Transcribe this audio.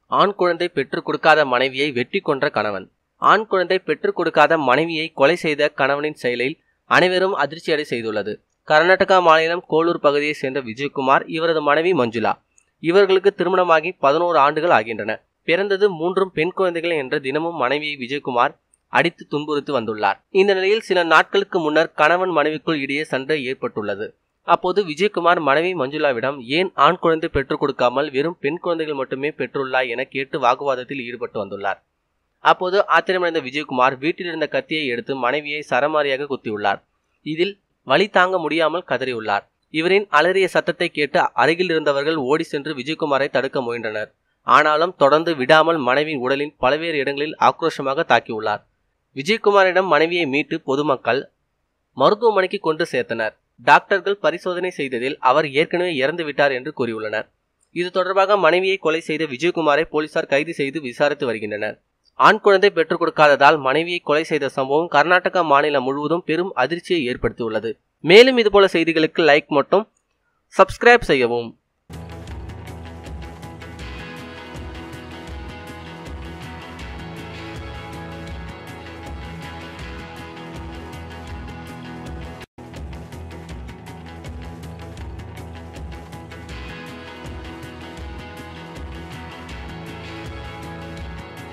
ஆண் குழந்தை பெற்றுக் கொடுக்காத மனைவியை வெட்டி கொன்ற கணவன். ஆண் குழந்தை பெற்றுக் கொடுக்காத மனைவியை கொலை செய்த கணவனின் செயலில் அனைவரும் அதிர்ச்சியடை செய்துள்ளது. கர்நாடகா மாநிலம் கோலூர் பகுதியை சேர்ந்த விஜயகுமார், இவரது மனைவி மஞ்சுளா. இவர்களுக்கு திருமணமாகி 11 ஆண்டுகள் ஆகின்றன. பிறந்தது 3 பெண் குழந்தைகள் என்ற தினமும் மனைவியை விஜயகுமார் அடித்து துன்புறுத்தி வந்துள்ளார். இந்த நிலையில் சில நாட்களுக்கு முன்னர் கணவன் மனைவிக்குள் இடையே சண்டை ஏற்பட்டுள்ளது. அப்போது விஜயகுமார் மனைவி மஞ்சுளாவிடம் ஏன் ஆண் குழந்தை பெற்றுக் கொடுக்காமல் வெறும் பெண் குழந்தைகள் மட்டுமே பெற்றுள்ளாய் என கேட்டு வாக்குவாதத்தில் ஈடுபட்டு வந்துள்ளார். அப்போது ஆத்திரமடைந்த விஜயகுமார் வீட்டில் இருந்த கத்தியை எடுத்து மனைவியை சரமாரியாக குத்தியுள்ளார். இதில் வலி தாங்க முடியாமல் கதறியுள்ளார். இவரின் அலறிய சத்தத்தை கேட்டு அருகில் இருந்தவர்கள் ஓடி சென்று விஜயகுமாரை தடுக்க முயன்றனர். ஆனாலும் தொடர்ந்து விடாமல் மனைவியின் உடலின் பல்வேறு இடங்களில் ஆக்ரோஷமாக தாக்கியுள்ளார். விஜயகுமாரிடம் மனைவியை மீட்டு பொதுமக்கள் மருத்துவமனைக்கு கொண்டு சேர்த்தனர். டாக்டர்கள் பரிசோதனை செய்ததில் அவர் ஏற்கனவே இறந்துவிட்டார் என்று கூறியுள்ளனர். இது தொடர்பாக மனைவியை கொலை செய்த விஜயகுமாரை போலீசார் கைது செய்து விசாரித்து வருகின்றனர். ஆண் குழந்தை பெற்றுக் கொடுக்காததால் மனைவியை கொலை செய்த சம்பவம் கர்நாடகா மாநிலம் முழுவதும் பெரும் அதிர்ச்சியை ஏற்படுத்தியுள்ளது. மேலும் இதுபோல செய்திகளுக்கு லைக் மற்றும் சப்ஸ்கிரைப் செய்யவும்.